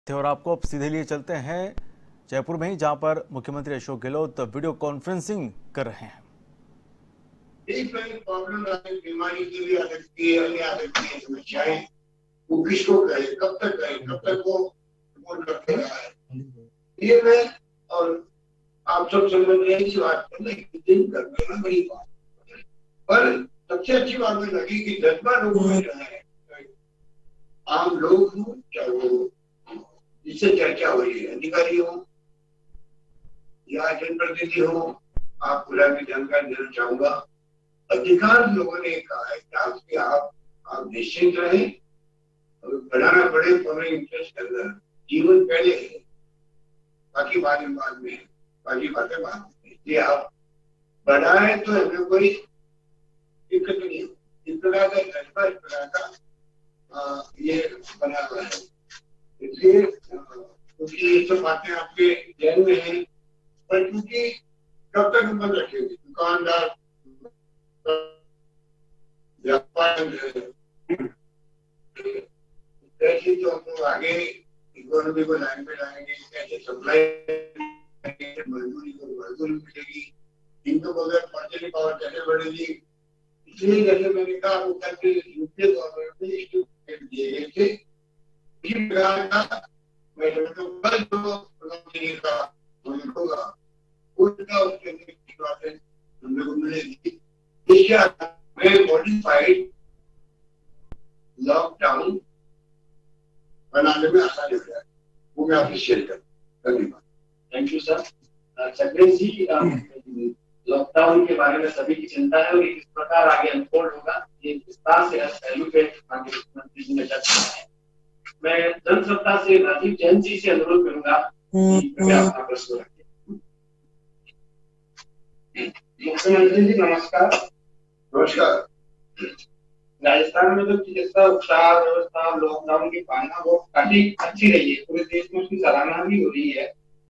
थे और आपको अब सीधे लिए चलते हैं जयपुर में ही, जहां पर मुख्यमंत्री अशोक गहलोत वीडियो कॉन्फ्रेंसिंग कर रहे हैं। प्रॉब्लम बीमारी की भी आ सकती है, अन्य आ सकती है समस्याएं, वो किसको कहे, कब तक वो रिपोर्ट करते रहा है। ये मैं और आप सब समझ रहे हैं कि बात करना दिन कर देना बड़ी बात, पर सबसे अच्छी बात मुझे लगी कि 10 लोगों में जो है आम लोग हों, चाहे वो जिससे चर्चा हो रही है अधिकारी हो या जनप्रतिनिधि हो, आप पूरा की जानकारी देना चाहूंगा। अधिकांश लोगों ने कहा है कि आप निश्चिंत रहें, बढ़ाना पड़े पब्लिक इंटरेस्ट के अंदर, जीवन पहले है, बाकी बातें बाद में, बाकी बातें बाद में, इसलिए आप बढ़ाए तो हमें कोई दिक्कत नहीं हो। इस प्रकार का फैसला, इस प्रकार का ये बना हुआ है, इसलिए क्योंकि ये सब बातें आपके जहन में है, पर क्योंकि कब तक हम बंद रखेंगे, दुकानदार व्यापार कैसे, जो हम लोग आगे इकोनॉमी को लाइन पे लाएंगे, कैसे सप्लाई मजदूरी को मजदूरी मिलेगी, इनको बगैर पर्चेसिंग पावर कैसे बढ़ेगी। इसलिए जैसे मैंने कहा उत्तर प्रदेश यूपीए गवर्नमेंट में इंस्टीट्यूट दिए गए थे, इसी प्रकार का मैं कल जो प्रधानमंत्री का होगा उसका उसके अंदर की बातें हम लोग को मिलेगी। इसके आधार में मॉडिफाइड लॉकडाउन बनाने में आसानी हो जाए, वो मैं आपसे शेयर करूँ। धन्यवाद। Thank you sir. Chakresh ji, lockdown के बारे में सभी की चिंता है और ये किस प्रकार आगे अनफोल्ड होगा, ये विस्तार से पहलू पे आगे मुख्यमंत्री जी ने चर्चा है। मैं जनसत्ता से राजीव जैन जी से अनुरोध करूंगा कि कृपया अपना प्रश्न रखें। मुख्यमंत्री जी नमस्कार। नमस्कार। राजस्थान में जो चिकित्सा उपचार व्यवस्था लॉकडाउन की पालना वो काफी अच्छी रही है, पूरे देश में उसकी सराहना भी हो रही है।